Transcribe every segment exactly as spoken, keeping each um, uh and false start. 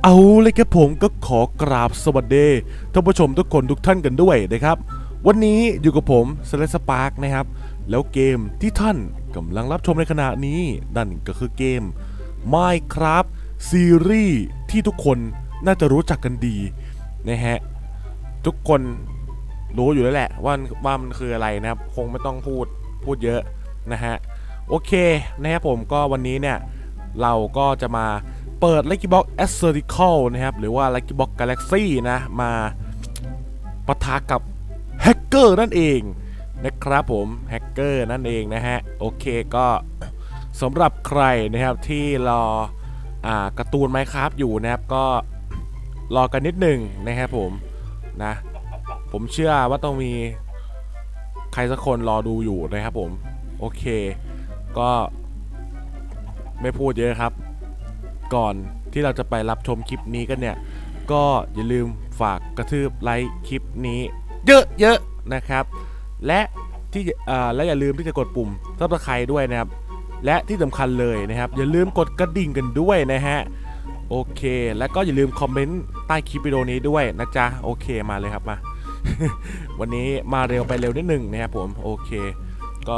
เอาเลยครับผมก็ขอกราบสวัสดีท่านผู้ชมทุกคนทุกท่านกันด้วยนะครับวันนี้อยู่กับผมสเลสปาร์กนะครับแล้วเกมที่ท่านกำลังรับชมในขณะนี้นั่นก็คือเกม Minecraft ซีรีส์ที่ทุกคนน่าจะรู้จักกันดีนะฮะทุกคนรู้อยู่แล้วแหละว่าว่ามันคืออะไรนะครับคงไม่ต้องพูดพูดเยอะนะฮะโอเคนะครับผมก็วันนี้เนี่ยเราก็จะมาเปิด Lucky Box Astronomical นะครับหรือว่า Lucky Box Galaxy นะมาปะทะกับแฮกเกอร์นั่นเองนะครับผมแฮกเกอร์นั่นเองนะฮะโอเคก็สำหรับใครนะครับที่รออ่าการ์ตูน Minecraft อยู่นะครับก็รอกันนิดหนึ่งนะครับผมนะผมเชื่อว่าต้องมีใครสักคนรอดูอยู่นะครับผมโอเคก็ไม่พูดเยอะครับก่อนที่เราจะไปรับชมคลิปนี้กันเนี่ยก็อย่าลืมฝากกระทืบไลค์คลิปนี้เยอะๆนะครับและที่อ่าและอย่าลืมที่จะกดปุ่มซับสไครบ์ด้วยนะครับและที่สำคัญเลยนะครับอย่าลืมกดกระดิ่งกันด้วยนะฮะโอเคแล้วก็อย่าลืมคอมเมนต์ใต้คลิปวิดีโอนี้ด้วยนะจ๊ะโอเคมาเลยครับมา วันนี้มาเร็วไปเร็วนิดหนึ่งนะครับผมโอเคก็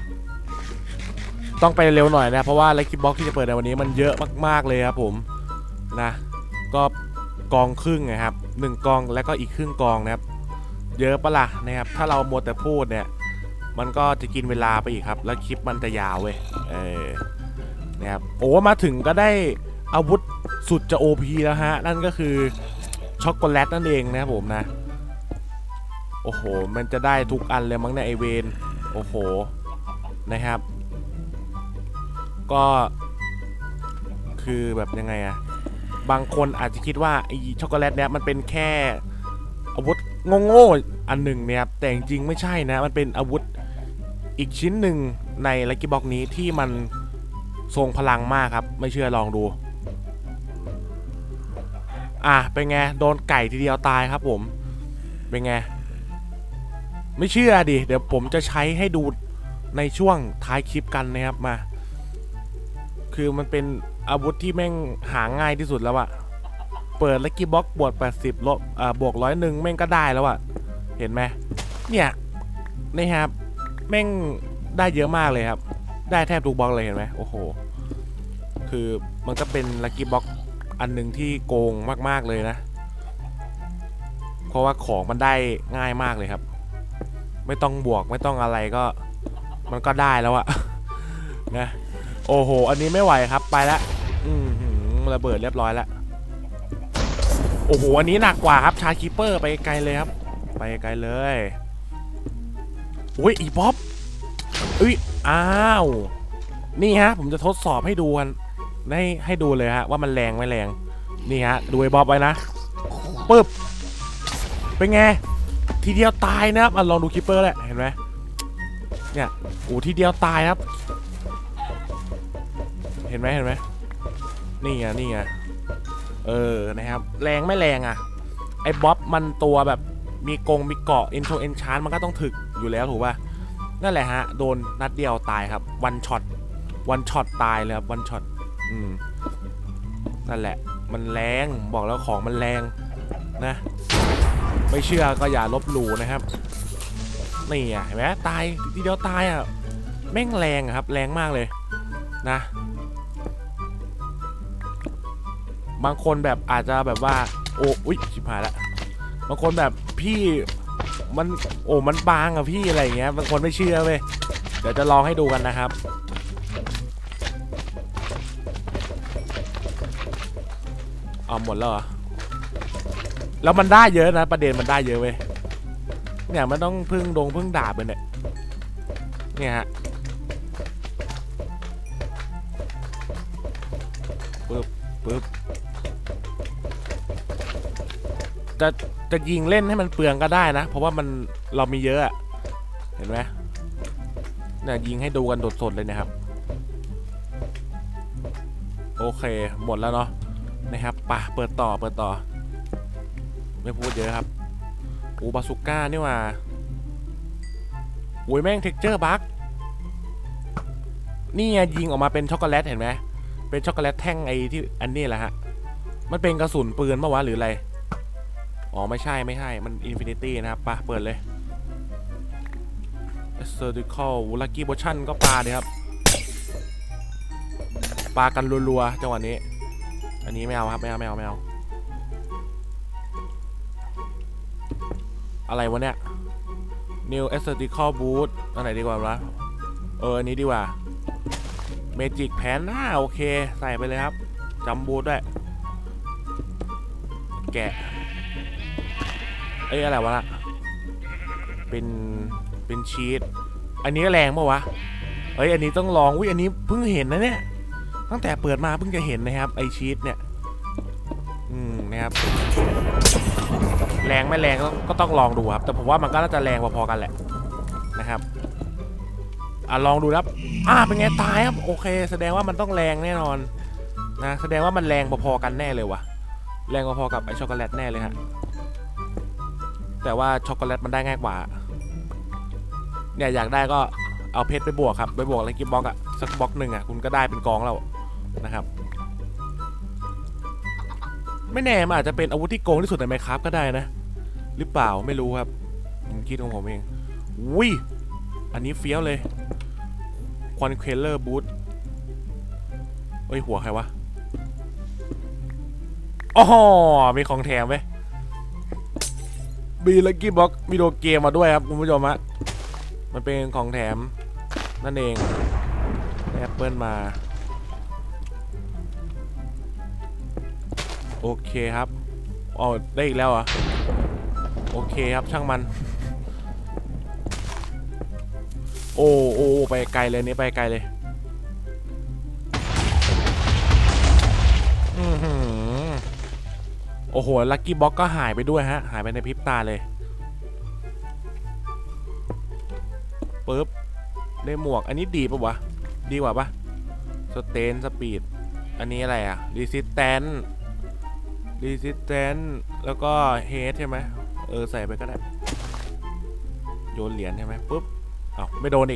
ต้องไปเร็วหน่อยนะเพราะว่า Lucky Box ที่จะเปิดในวันนี้มันเยอะมากๆเลยครับผมนะก็กองครึ่งนะครับหนึ่งกองแล้วก็อีกครึ่งกองนะครับเยอะปะล่ะนะครับถ้าเรามัวแต่พูดเนี่ยมันก็จะกินเวลาไปอีกครับแล้วคลิปมันจะยาวเว้ยเออนะครับโอ้มาถึงก็ได้อาวุธสุดจะ โอ พี แล้วฮะนั่นก็คือช็อกโกแลตนั่นเองนะครับผมนะโอ้โหมันจะได้ทุกอันเลยมั้งเนี่ยไอเวนโอ้โหนะครับก็คือแบบยังไงอะบางคนอาจจะคิดว่าไอช็อกโกแลตเนี่ยมันเป็นแค่อาวุธโง่ๆอันหนึ่งเนี่ยแต่จริงๆไม่ใช่นะมันเป็นอาวุธอีกชิ้นหนึ่งใน Lucky Box นี้ที่มันทรงพลังมากครับไม่เชื่อลองดูอ่ะเป็นไงโดนไก่ทีเดียวตายครับผมเป็นไงไม่เชื่อดิเดี๋ยวผมจะใช้ให้ดูในช่วงท้ายคลิปกันนะครับมาคือมันเป็นอาวุธที่แม่งหาง่ายที่สุดแล้วอะเปิด Lucky Box บวกแปดสิบลบอ่าบวกร้อยหนึ่งแม่งก็ได้แล้วอะเห็นไหมเนี่ยนี่ครับแม่งได้เยอะมากเลยครับได้แทบทุกบล็อกเลยเห็นไหมโอ้โหคือมันก็เป็น Lucky Box อันหนึ่งที่โกงมากๆเลยนะเพราะว่าของมันได้ง่ายมากเลยครับไม่ต้องบวกไม่ต้องอะไรก็มันก็ได้แล้วอะนะโอ้โหอันนี้ไม่ไหวครับไปแล้วอืมระเบิดเรียบร้อยแล้วโอ้โหอันนี้หนักกว่าครับชาร์จคีเปอร์ไปไกลเลยครับไปไกลเลยอุ้ยอีบ๊อบอุ้ยอ้าวนี่ฮะผมจะทดสอบให้ดูกันให้ให้ดูเลยฮะว่ามันแรงไม่แรงนี่ฮะดูไอ้บ๊อบไว้นะปึ๊บเป็นไงทีเดียวตายนะครับลองดูคีเปอร์แหละเห็นไหมเนี่ยโอ้ทีเดียวตายครับเห็นไหมเห็นไหมนี่ไงนี่ไงเออนะครับแรงไม่แรงอ่ะไอ้บ๊อบมันตัวแบบมีกงมีเกาะอินโทรเอนชานมันก็ต้องถึกอยู่แล้วถูกป่ะนั่นแหละฮะโดนนัดเดียวตายครับวันช็อตวันช็อตตายเลยครับวันช็อตอืมนั่นแหละมันแรงบอกแล้วของมันแรงนะไม่เชื่อก็อย่าลบหลู่นะครับนี่อ่ะเห็นไหมตายทีเดียวตายอ่ะแม่งแรงครับแรงมากเลยนะบางคนแบบอาจจะแบบว่าโอ้อุ๊ยชิบหายละบางคนแบบพี่มันโอ้มันบางอะพี่อะไรเงี้ยบางคนไม่เชื่อเว้ยเดี๋ยวจะลองให้ดูกันนะครับเอาหมดแล้วเหรอแล้วมันได้เยอะนะประเด็นมันได้เยอะเว้ยเนี่ยมันต้องพึ่งดงพึ่งดาบเลยเนี่ยเนี่ยฮะปึ๊บปึ๊บจะจะยิงเล่นให้มันเปลืองก็ได้นะเพราะว่ามันเรามีเยอะเห็นไหมเนี่ยยิงให้ดูกันสดๆเลยนะครับโอเคหมดแล้วเนาะนะครับป่ะเปิดต่อเปิดต่อไม่พูดเยอะครับอูบาสุก้านี่ว่าโอ้ยแม่งเท็กเจอร์บั๊กนี่ไงยิงออกมาเป็นช็อกโกแลตเห็นไหมเป็นช็อกโกแลตแท่งไอที่อันนี้แหละฮะมันเป็นกระสุนปืนปะวะหรืออะไรอ๋อไม่ใช่ไม่ใช่มันอินฟินิตี้นะครับปะเปิดเลย Surgical Lucky Potion ก็ปาเลยครับปากันรัวๆจังหวะนี้อันนี้ไม่เอาครับไม่เอาไม่เอาไม่เอาอะไรวะเนี่ย New Surgical Boot อันไหนดีกว่าวะเอออันนี้ดีกว่า Magic Pen อ่าโอเคใส่ไปเลยครับจำบูทด้วยแกะเอ้ยอะไรวะล่ะเป็นเป็นชีตอันนี้แรงปะวะเอ้ยอันนี้ต้องลองวิอันนี้เพิ่งเห็นนะเนี่ยตั้งแต่เปิดมาเพิ่งจะเห็นนะครับไอชีตเนี่ยอืมนะครับแรงไม่แรงก็ต้องลองดูครับแต่ผมว่ามันก็น่าจะแรงพอๆกันแหละนะครับอ่ะลองดูครับอ่าเป็นไงตายครับโอเคแสดงว่ามันต้องแรงแน่นอนนะแสดงว่ามันแรงพอๆกันแน่เลยวะแรงพอๆกับไอช็อกโกแลตแน่เลยฮะแต่ว่าช็อกโกแลตมันได้ง่ายกว่าเนี่ยอยากได้ก็เอาเพชรไปบวกครับไปบวกอะไรกิบบล็อกอะสักบล็อกหนึ่งอะคุณก็ได้เป็นกองแล้วนะครับไม่แน่มันอาจจะเป็นอาวุธที่โกงที่สุดในไมค์คราฟก็ได้นะหรือเปล่าไม่รู้ครับผมคิดของผมเองอุ้ยอันนี้เฟี้ยวเลยควันเคลเลอร์บูทเฮ้ยหัวใครวะอ๋อมีของแถมไหมมีลักกี้บ็อกมีโดเกมมาด้วยครับคุณผู้ชมฮะมันเป็นของแถมนั่นเองแอปเปิลมาโอเคครับอ๋อได้อีกแล้วอ่ะโอเคครับช่างมันโอ้โอ้ไปไกลเลยนี่ไปไกลเลยอือหือโอ้โหลักกี้บ็อกก็หายไปด้วยฮะหายไปในพริบตาเลยปึ๊บได้หมวกอันนี้ดีป่ะวะดีกว่าปะสเตนสปีดอันนี้อะไรอะรีสิสแตนรีสิสแตนแล้วก็เฮดใช่ไหมเออใส่ไปก็ได้โยนเหรียญใช่ไหมปึ๊บอ้าวไม่โดนอีก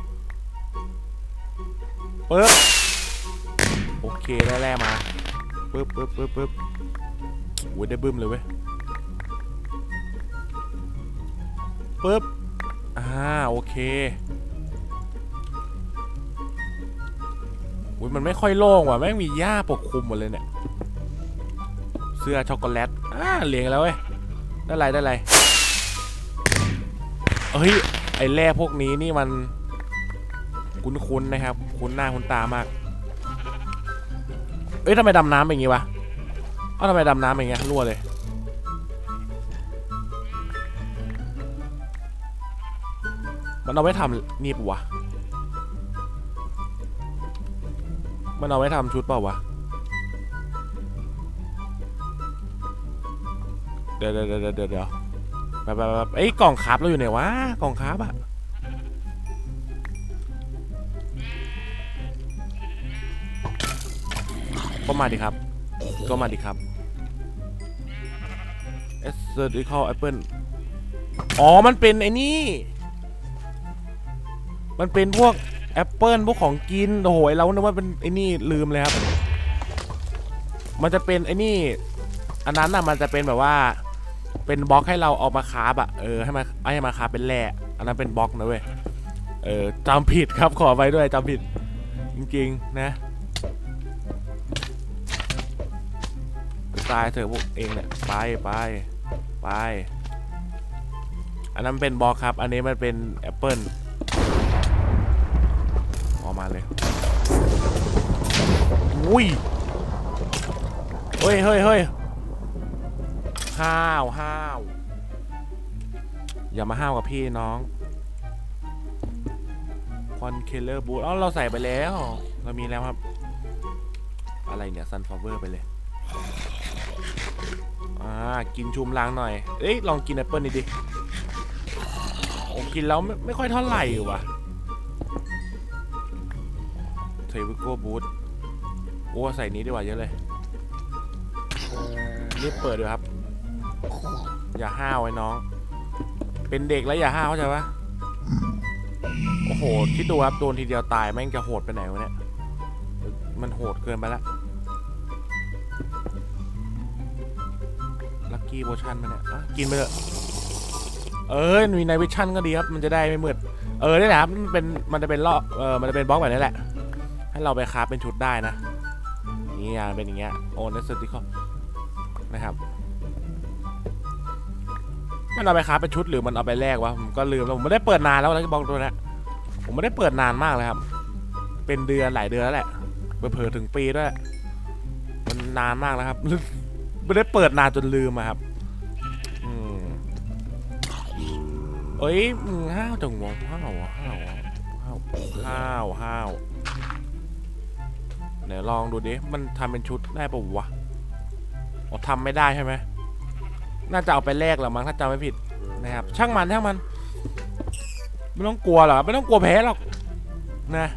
ปึ๊บโอเคได้แร่มาปึ๊บปึ๊บปึ๊บปึ๊บโอ้ยได้บึ้มเลยเว้ยปึ๊บอ่าโอเคอุ้ยมันไม่ค่อยโล่งว่ะแม่งมีหญ้าปกคลุมหมดเลยเนี่ยเสื้อช็อกโกแลตอ่าเหลียงแล้วเว้ยได้ไรได้ไรเฮ้ยไอแร่พวกนี้นี่มันคุ้นๆนะครับคุ้นหน้าคุ้นตามากเอ้ยทำไมดำน้ำเป็นอย่างงี้วะเอ้าทำไมดำน้ำเป็นอย่างงี้รั่วเลยมันเอาไว้ทำนี่ปะวะมันเอาไว้ทำชุดเปล่าวะเดี๋ยวเดี๋ยวเดี๋ยวเดี๋ยวเดี๋ยวแบบแบบแบบไอ้กล่องคราฟเราอยู่ไหนวะกล่องคราฟอะก็มาดิครับก็มาดิครับ Surgical Apple อ๋อมันเป็นไอ้นี่มันเป็นพวกแอปเปิลพวกของกินโอ้โหเราเนี่ยว่าเป็นไอ้นี่ลืมเลยครับมันจะเป็นไอ้นี่อันนั้นน่ะมันจะเป็นแบบว่าเป็นบล็อกให้เราเอามาคราฟอะเออให้มาให้มาคราฟเป็นแร่อันนั้นเป็นบล็อกนะเว้ยเออจำผิดครับขอไปด้วยจำผิดจริงๆนะตายเถอะพวกเองเนี่ยไปไปไปอันนั้นเป็นบล็อกครับอันนี้มันเป็นแอปเปิลออกมาเลยอุ้ยเฮ้ยเฮ้ยเฮ้ยห้าวห้าวอย่ามาห้าวกับพี่น้องคอนเคลเลอร์บูทอ๋อเราใส่ไปแล้วเรามีแล้วครับอะไรเนี่ยซันฟลาวเวอร์ไปเลยอ่ากินชุมล้างหน่อยเอ้ยลองกินแอปเปิลนี่ดิโอ้กินแล้วไม่ไม่ค่อยเท่าไหร่ว่ะเทวิโก้บูทโอ้ใส่นี้ดีกว่าเยอะเลยรีบเปิดด้วยครับอย่าห้าวไอ้น้องเป็นเด็กแล้วอย่าห้าวเข้าใจปะโอ้โหคิดดูครับโดนทีเดียวตายแม่งจะโหดไปไหนวะเนี่ยมันโหดเกินไปละกี้โพชั่นมาเนี่ยกินไปเถอะเออมีไนวิชั่นก็ดีครับมันจะได้ไม่มืดเออนี่แหละครับมันเป็นมันจะเป็นล่อเออมันจะเป็นบล็อกแบบนี้แหละให้เราไปคราฟเป็นชุดได้นะนี่อ่ะเป็นอย่างเงี้ยโอ้เนสติคอนะครับมันเอาไปคราฟเป็นชุดหรือมันเอาไปแลกวะผมก็ลืมแล้วผมไม่ได้เปิดนานแล้วนะบล็อกตัวนี้ผมไม่ได้เปิดนานมากเลยครับเป็นเดือนหลายเดือนแล้วแหละเผลอถึงปีด้วยมันนานมากแล้วครับไม่ได้เปิดนานจนลืมอะครับอืมเอ้ยมึงห้าวจังวะห้าวห้าวห้าวห้าวห้าวเดี๋ยวลองดูดิมันทำเป็นชุดได้ปะวะอ๋อทำไม่ได้ใช่ไหมน่าจะเอาไปแลกหรอมั้งถ้าจำไม่ผิดนะครับช่างมันช่างมันไม่ต้องกลัวหรอไม่ต้องกลัวแพ้หรอกนะ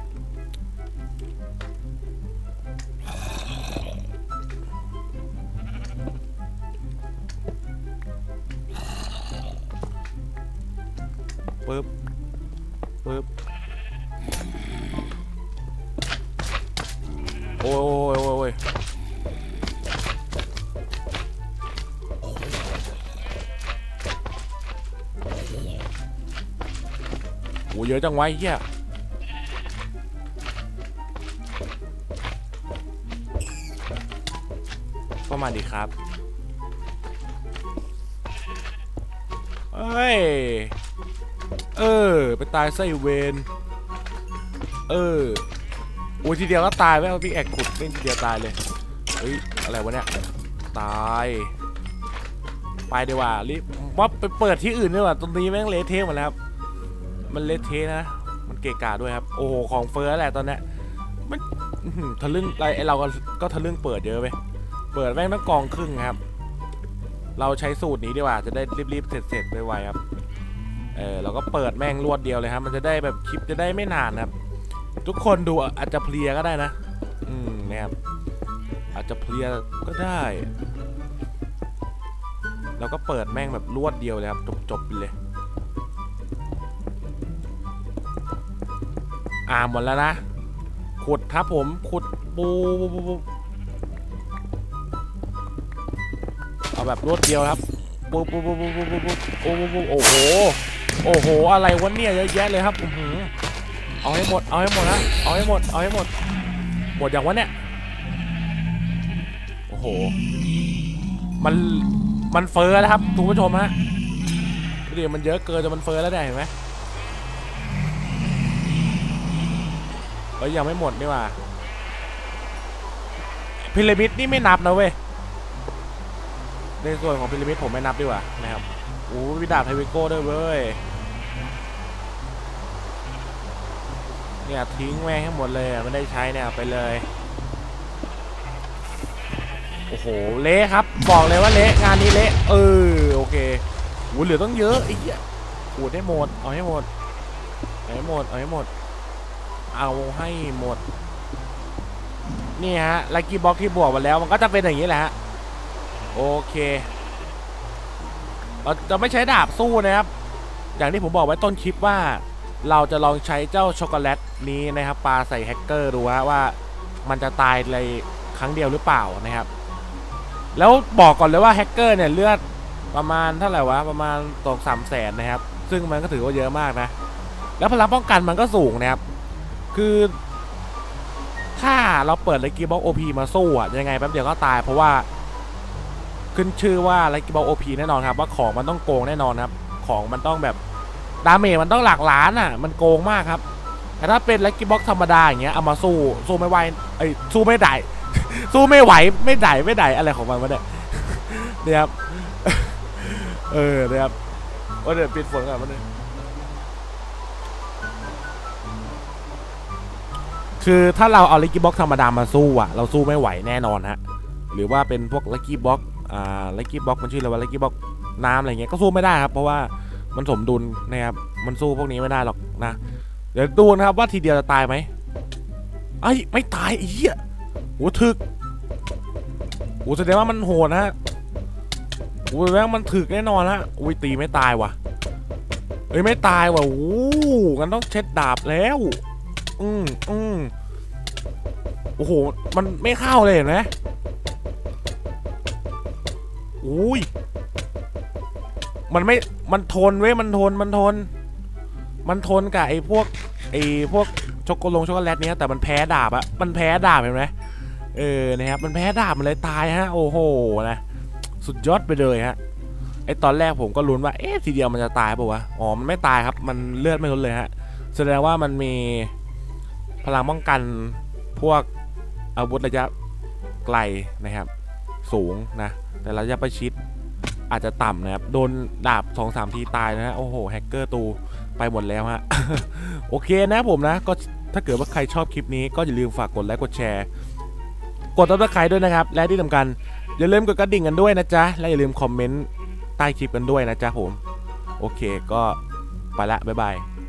ปึ๊บปึ๊บโอ้ยโอ้ยโอ้ยโอ้ยเยอะจังวะเฮียประมาณดีครับเอ้ยเออไปตายไส้เวนเออโอ้ยทีเดียวก็ตายไปเอาพี่แอกขุดเล่นทีเดียวตายเลยเฮ้ยอะไรวะเนี่ยตายไปดีกว่ารีบว่าไปเปิดที่อื่นดีกว่าตรงนี้แม่งเละเทะหมดแล้วครับมันเละเทะนะมันเกะกะด้วยครับโอ้โหของเฟ้อแหละตอนนี้มันทะลึ่งไอเราก็ก็ทะลึ่งเปิดเยอะไปเปิดแม่งต้องกองครึ่งครับเราใช้สูตรนี้ดีกว่าจะได้รีบๆเสร็จๆไวๆครับเออเราก็เปิดแม่งรวดเดียวเลยครับมันจะได้แบบคลิปจะได้ไม่นานครับทุกคนดูอาจจะเพลียก็ได้นะอืมนะครับอาจจะเพลียก็ได้เราก็เปิดแม่งแบบรวดเดียวเลยครับจบๆไปเลยอ่าหมดแล้วนะขุดครับผมขุดปูเอาแบบรวดเดียวครับปูปูปูปูปูปูโอ้โหโอ้โหโอ้โหอะไรวะเนี่ยเยอะแยะเลยครับอือเอาให้หมดเอาให้หมดนะเอาให้หมดเอาให้หมดหมดอย่างวะเนี่ยโอ้โหมันมันเฟ้อแล้วครับทุกผู้ชมฮะเดี๋ยวมันเยอะเกินจนมันเฟ้อแล้วเนี่ยเห็นไหมเอ้ยยังไม่หมดนี่ว่าพีระมิดนี่ไม่นับนะเว้ยในส่วนของพีระมิดผมไม่นับดีกว่านะครับโอ้วิดาบไทวิโก้ด้วยเว้ยเนี่ยทิ้งแม่งให้หมดเลยไม่ได้ใช้เนี่ยไปเลยโอ้โหเละครับบอกเลยว่าเละงานนี้เละเออโอเคโหเหลือต้องเยอะไอ้เหี้ยขูดให้หมดเอาให้หมดเอาให้หมดเอาให้หมดเอาให้หมดนี่ฮะลัคกี้บ็อกที่บวกมาแล้วมันก็จะเป็นอย่างนี้แหละฮะโอเคเราจะไม่ใช้ดาบสู้นะครับอย่างที่ผมบอกไว้ต้นคลิปว่าเราจะลองใช้เจ้าช็อกโกแลตนี้นะครับปาใส่แฮกเกอร์ดูว่ามันจะตายในครั้งเดียวหรือเปล่านะครับแล้วบอกก่อนเลยว่าแฮกเกอร์เนี่ยเลือดประมาณเท่าไหร่วะประมาณตกสามแสนนะครับซึ่งมันก็ถือว่าเยอะมากนะแล้วพลังป้องกันมันก็สูงนะครับคือถ้าเราเปิดลัคกี้บ็อกโอพีมาสู้อะยังไงแป๊บเดียวก็ตายเพราะว่าขึ้นชื่อว่าลัคกี้บ็อกโอพีแน่นอนครับว่าของมันต้องโกงแน่นอนครับของมันต้องแบบดาเมจมันต้องหลักล้านอ่ะมันโกงมากครับแต่ถ้าเป็นลัคกี้บ็อกธรรมดาอย่างเงี้ยเอามาสู้สู้ไม่ไหวไอ้สู้ไม่ได้สู้ไม่ไหวไม่ได้ไม่ได้อะไรของมันวะเนี่ยเนี่ยครับเออเนี่ยครับว่าเดี๋ยวปิดฝนก่อนมันเลยคือถ้าเราเอาลัคกี้บ็อกธรรมดามาสู้อ่ะเราสู้ไม่ไหวแน่นอนฮะหรือว่าเป็นพวกลัคกี้บ็อกอ่าลัคกี้บ็อกมันชื่ออะไรวะลัคกี้บ็อกน้ำอะไรเงี้ยก็สู้ไม่ได้ครับเพราะว่ามันสมดุลนะครับมันสู้พวกนี้ไม่ได้หรอกนะเดี๋ยวดูนะครับว่าทีเดียวจะตายไหมไอ้ไม่ตายไอ้เหี้ยโหถึกโหแสดงว่ามันโหดนะฮะโหแสดงว่ามันถึกแน่นอนฮะอุ้ยตีไม่ตายว่ะเอ้ยไม่ตายว่ะโอ้งั้นต้องเช็ดดาบแล้วอืมอืมโอ้โหมันไม่เข้าเลยเห็นไหมโอ้อุ้ยมันไม่มันทนเว้ยมันทนมันทนมันทนกับไอ้พวกไอ้พวกช็อกโกแลตช็อกโกแลตเนี้ยแต่มันแพ้ดาบอะมันแพ้ดาบเห็นไหมเออนะครับมันแพ้ดาบมันเลยตายฮะโอ้โหนะสุดยอดไปเลยฮะไอ้ตอนแรกผมก็ลุ้นว่าเอ๊ะทีเดียวมันจะตายป่าวะอ๋อมันไม่ตายครับมันเลือดไม่ลดเลยฮะแสดงว่ามันมีพลังป้องกันพวกอาวุธระยะไกลนะครับสูงนะแต่ระยะประชิดอาจจะต่ำนะครับโดนดาบ สองสาม ทีตายนะฮะโอ้โหแฮกเกอร์ตูไปหมดแล้วฮะ โอเคนะผมนะก็ถ้าเกิดว่าใครชอบคลิปนี้ก็อย่าลืมฝากกดไลค์กดแชร์กดติดตามด้วยนะครับและที่สำคัญอย่าลืมกดกระดิ่งกันด้วยนะจ๊ะและอย่าลืมคอมเมนต์ใต้คลิปกันด้วยนะจ๊ะผมโอเคก็ไปละบ๊ายบาย